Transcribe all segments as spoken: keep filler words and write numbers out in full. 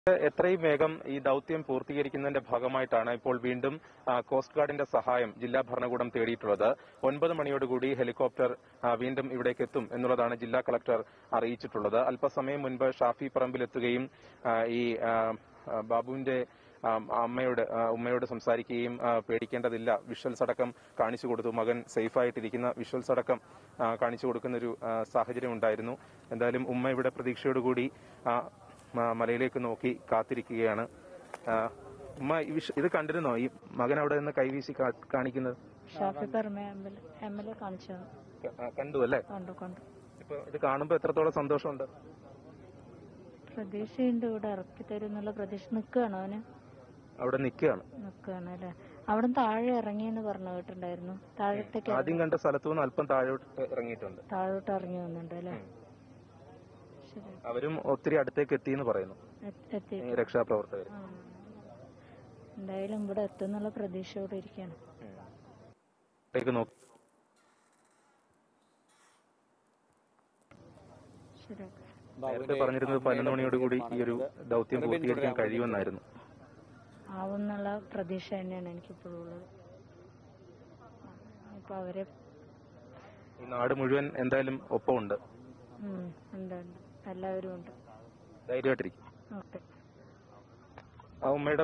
എത്രയും വേഗം ഈ ദൗത്യം പൂർത്തീകരിക്കുന്നതിന്റെ ഭാഗമായിട്ടാണ് ഇപ്പോൾ വീണ്ടും കോസ്റ്റ് ഗാർഡിന്റെ സഹായം ജില്ലാ ഭരണകൂടം തേടിയിട്ടുള്ളത്. ഒൻപത് മണിയോടുകൂടി ഹെലികോപ്റ്റർ വീണ്ടും ഇവിടേക്ക് എത്തും എന്നുള്ളതാണ് ജില്ലാ കളക്ടർ അറിയിച്ചിട്ടുള്ളത്. അല്പസമയം മുൻപ് ഷാഫി പറമ്പിലെത്തുകയും ഈ ബാബുവിന്റെ അമ്മയോട് ഉമ്മയോട് സംസാരിക്കുകയും പേടിക്കേണ്ടതില്ല, വിഷ്വൽസ് അടക്കം കാണിച്ചു കൊടുത്തു. മകൻ സേഫായിട്ടിരിക്കുന്ന വിഷ്വൽസ് അടക്കം കാണിച്ചു കൊടുക്കുന്ന ഒരു സാഹചര്യം ഉണ്ടായിരുന്നു. എന്തായാലും ഉമ്മ ഇവിടെ പ്രതീക്ഷയോടുകൂടി മലയിലേക്ക് നോക്കി കാത്തിരിക്കുകയാണ്. ഉമ്മ ഇത് കണ്ടിരുന്നോ, ഈ മകൻ അവിടെ നിന്ന് കൈവീശി കാണിക്കുന്നത്? കണ്ടു അല്ലേ? ഇപ്പൊ ഇത് കാണുമ്പോ എത്രത്തോളം സന്തോഷമുണ്ട്? പ്രതീക്ഷയുണ്ട്, ഇവിടെ ഇറക്കി തരും എന്നുള്ള പ്രതീക്ഷ. നിൽക്കുകയാണോ അവന്? അവിടെ നിൽക്കുകയാണ്. നിൽക്കുകയാണ് അല്ലെ? അവിടെ താഴെ ഇറങ്ങിയെന്ന് പറഞ്ഞു കേട്ടിട്ടുണ്ടായിരുന്നു. താഴത്തേക്ക് ആദ്യം കണ്ട സ്ഥലത്തു നിന്ന് അല്പം താഴോട്ട് ഇറങ്ങിയിട്ടുണ്ട്. താഴോട്ട് ഇറങ്ങി വന്നിട്ടുണ്ട് അല്ലെ? അവരും ഒത്തിരി അടുത്തേക്ക് എത്തിയെന്ന് പറയുന്നു രക്ഷാപ്രവർത്തകർ. എന്തായാലും ഇവിടെ എത്തുന്നുള്ള പ്രതീക്ഷയോടെ ഇരിക്കുകയാണ്. നേരത്തെ പറഞ്ഞിരുന്നത് പതിനൊന്ന് മണിയോടുകൂടി ഈ ഒരു ദൗത്യം പൂർത്തീകരിക്കാൻ കഴിയുമെന്നായിരുന്നു. ആവുന്നുള്ള പ്രതീക്ഷ തന്നെയാണ് എനിക്കിപ്പോഴും ഉള്ളത്. ഇപ്പൊ അവരെ ഈ നാട് മുഴുവൻ എന്തായാലും ഒപ്പമുണ്ട്. ഉണ്ട് ഉണ്ട്, എല്ലാവരും ഉണ്ട്. ധൈര്യമായിട്ടിരിക്കും. ഓക്കെ. ആ ഉമ്മയുടെ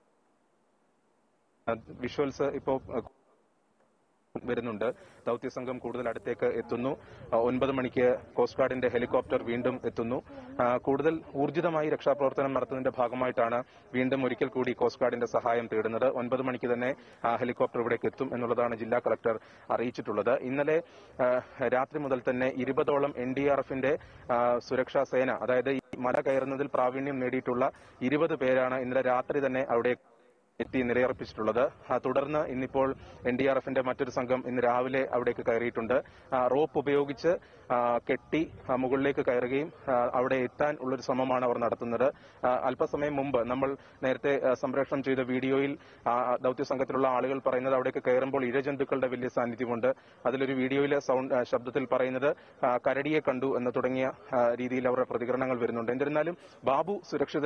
വിഷ്വൽസ് ഇപ്പോ വരുന്നുണ്ട്. ദൗത്യസംഘം കൂടുതൽ അടുത്തേക്ക് എത്തുന്നു. ഒൻപത് മണിക്ക് കോസ്റ്റ് ഗാർഡിന്റെ ഹെലികോപ്റ്റർ വീണ്ടും എത്തുന്നു. കൂടുതൽ ഊർജിതമായി രക്ഷാപ്രവർത്തനം നടത്തുന്നതിന്റെ ഭാഗമായിട്ടാണ് വീണ്ടും ഒരിക്കൽ കൂടി കോസ്റ്റ് ഗാർഡിന്റെ സഹായം തേടുന്നത്. ഒൻപത് മണിക്ക് തന്നെ ഹെലികോപ്റ്റർ ഇവിടേക്ക് എത്തും എന്നുള്ളതാണ് ജില്ലാ കളക്ടർ അറിയിച്ചിട്ടുള്ളത്. ഇന്നലെ രാത്രി മുതൽ തന്നെ ഇരുപതോളം എൻ ഡി ആർ എഫിന്റെ സുരക്ഷാ സേന, അതായത് ഈ മല കയറുന്നതിൽ പ്രാവീണ്യം നേടിയിട്ടുള്ള ഇരുപത് പേരാണ് ഇന്നലെ രാത്രി തന്നെ അവിടെ എത്തി നിലയുറപ്പിച്ചിട്ടുള്ളത്. തുടർന്ന് ഇന്നിപ്പോൾ എൻ ഡി ആർ എഫിന്റെ മറ്റൊരു സംഘം ഇന്ന് രാവിലെ അവിടേക്ക് കയറിയിട്ടുണ്ട്. റോപ്പ് ഉപയോഗിച്ച് കെട്ടി മുകളിലേക്ക് കയറുകയും അവിടെ എത്താൻ ഉള്ളൊരു ശ്രമമാണ് അവർ നടത്തുന്നത്. അല്പസമയം മുമ്പ് നമ്മൾ നേരത്തെ സംപ്രേഷണം ചെയ്ത വീഡിയോയിൽ ദൗത്യസംഘത്തിലുള്ള ആളുകൾ പറയുന്നത് അവിടേക്ക് കയറുമ്പോൾ ഇഴജന്തുക്കളുടെ വലിയ സാന്നിധ്യമുണ്ട്. അതിലൊരു വീഡിയോയിലെ സൗണ്ട് ശബ്ദത്തിൽ പറയുന്നത് കരടിയെ കണ്ടു എന്ന് തുടങ്ങിയ രീതിയിൽ അവരുടെ പ്രതികരണങ്ങൾ വരുന്നുണ്ട്. എന്നിരുന്നാലും ബാബു സുരക്ഷിത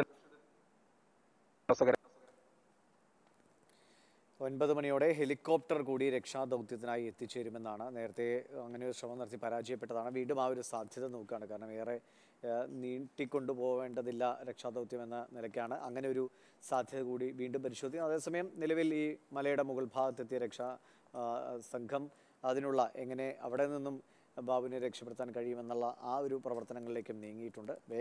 ഒൻപത് മണിയോടെ ഹെലികോപ്റ്റർ കൂടി രക്ഷാദൗത്യത്തിനായി എത്തിച്ചേരുമെന്നാണ്. നേരത്തെ അങ്ങനെ ഒരു ശ്രമം നടത്തി പരാജയപ്പെട്ടതാണ്. വീണ്ടും ആ ഒരു സാധ്യത നോക്കുകയാണ്. കാരണം ഏറെ നീട്ടിക്കൊണ്ടുപോവേണ്ടതില്ല രക്ഷാദൗത്യം എന്ന നിലയ്ക്കാണ്. അങ്ങനെ ഒരു സാധ്യത കൂടി വീണ്ടും പരിശോധിക്കും. അതേസമയം നിലവിൽ ഈ മലയുടെ മുകൾ ഭാഗത്തെത്തിയ രക്ഷാ സംഘം അതിനുള്ള എങ്ങനെ അവിടെ നിന്നും ബാബുവിനെ രക്ഷപ്പെടുത്താൻ കഴിയുമെന്നുള്ള ആ ഒരു പ്രവർത്തനങ്ങളിലേക്കും നീങ്ങിയിട്ടുണ്ട്.